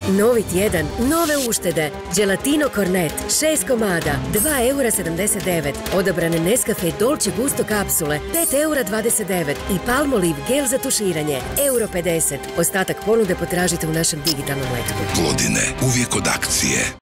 Novi tjedan, nove uštede. Gelatino Cornet, 6 komada, 2,79 €. Odabrane Nescafe Dolce Gusto kapsule, 5,29 € i Palmolive gel za tuširanje, 1,50 €. Ostatak ponude potražite u našem digitalnom letku. Plodine, uvijek od akcije.